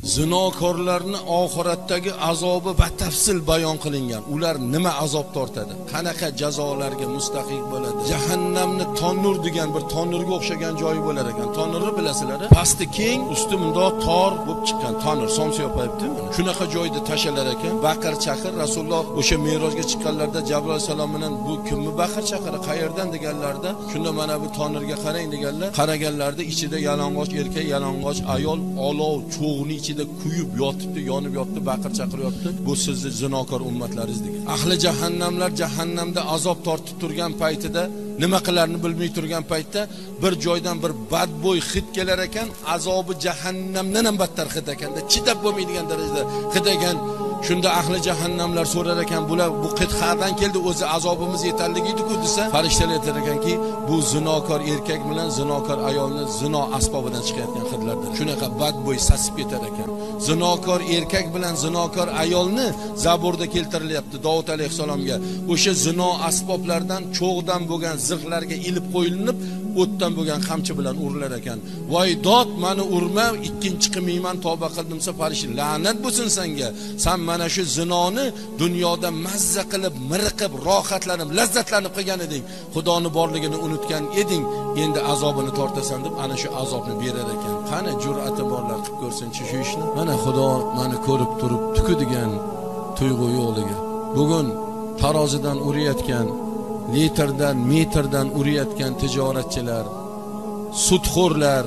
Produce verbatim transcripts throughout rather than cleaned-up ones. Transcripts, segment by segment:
Zinokorlarni oxiratdagi azobi batafsil bayon qilingan. Ular nima azob tortadi? Qanaqa jazolarga mustahiq bo'ladi? Jahannamni tonur degan bir tonurga o'xshagan joyi bo'lar ekan. Tonurni bilasizlar, pasti keng, usti mundoq tor bo'lib chiqqan tonur, somsa yopayapti. Shunaqa joyda tashalar ekan. Baqir chaqir Rasululloh o'sha Me'rojga chiqqanlarda Jabroil alayhisalom bilan bu kimni baqir chaqiri, qayerdan deganlarda, shunda mana bu tonurga qarang deganlar. Qaraganlarda ichida yalang'och erkak, yalang'och ayol olov cho'g'ni ichida kuyib yotibdi, yonib yotibdi, baqir chaqiryapti. Bu sizni zinokor ummatlaringiz degan. Ahli jahannamlar jahannamda azob tortib turgan paytida, nima qilarini bilmay turgan paytda bir joydan bir badbo'y hid kelar ekan, azobi jahannamdan ham battar hid ekanda, chidab bo'lmaydigan darajada hid ekan. Shunda ahli jahannamlar so'rar ekan, bular bu hid qayerdan keldi? O'zi azobimiz yetarligiydi-ku desa, farishtalar aytar ekanki, bu zinokor erkak bilan zinokor ayolni zino asbobidan chiqayotgan hidlardan. Shunaqa badbo'y sasib ketar ekan. Zinokor erkak bilan zinokor ayolni Zaburda keltirilyapti Davud alayhisalomga. O'sha zino asboblardan cho'g'dan bo'lgan zirhlarga ilib qo'yilinib, o'tdan bo'lgan qamchi bilan urilar ekan. Voy dod, meni urma, ikkinchi qilmayman, tavba qildimsa farishta la'nat bo'lsin senga. Sen mana shu zinoni dunyoda mazza qilib, miriqib, rohatlanib, lazzatlanib qilgan eding. Xudoni borligini unutgan eding. Endi azobini tortasan deb ana shu azobni berar ekan. Qani jur'ati borlar qilib ko'rsin-chi shu ishni. Mana Xudo meni ko'rib turib tukadigan tuyg'u yo'liga. Bugun tarozidan uriyotgan, litrdan, metrdan uriyotgan tijoratchilar, sudxo'rlar,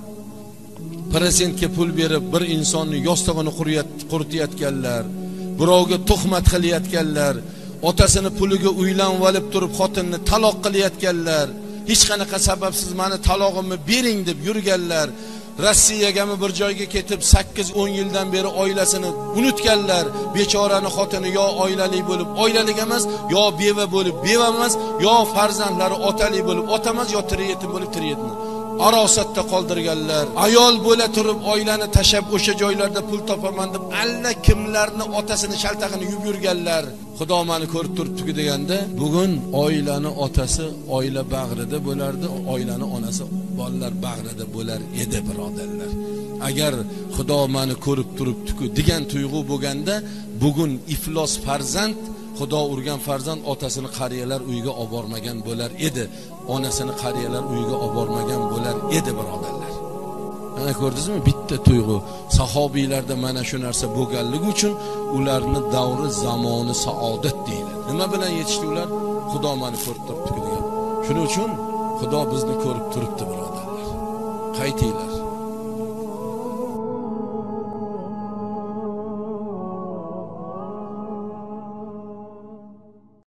prezidentga pul berib bir insonni yostig'ini quritayotganlar, birovga tuhmat qilayotganlar, otasini puliga uylanib olib turib xotinni taloq qilayotganlar, hech qanaqa sababsiz meni talog'imni bering deb yurganlar, Rossiyagami bir joyga ketib sakkiz o'n yildan beri oilasini unutganlar, bechorani xotini yo oilali bo'lib oilalik emas, yo beva bo'lib beva emas, yo farzandlari otali bo'lib ota emas, yo tiri yetim bo'lib tiri yetim. Arosatda qoldirganlar, ayol bo'la turib oilani tashab o'sha joylarda pul topaman deb alla kimlarni otasini shaltag'ini yub yurganlar. Xudo meni ko'rib turibdi deganda, bugun oilani otasi oila bag'rida bo'lardi, oilani onasi bolalar bag'rida bo'lar edi, birodarlar. Agar Xudo meni ko'rib turibdi-ku degan tuyg'u bo'lganda, bugun iflos farzand, Xudo urgan farzand otasini qariyalar uyiga olib bormagan bo'lar edi, onasini qariyalar uyiga olib bormagan bo'lar edi, birodarlar. Mana ko'rdingizmi, bitta tuyg'u. Sahobiylarda mana shu narsa bo'lganligi uchun ularni davri zamoni saodat deyiladi. Nima bilan yetishdi ular? Xudo meni ko'rib turibdi degan. Shuning uchun Xudo bizni ko'rib turibdi, birodarlar. Qaytinglar.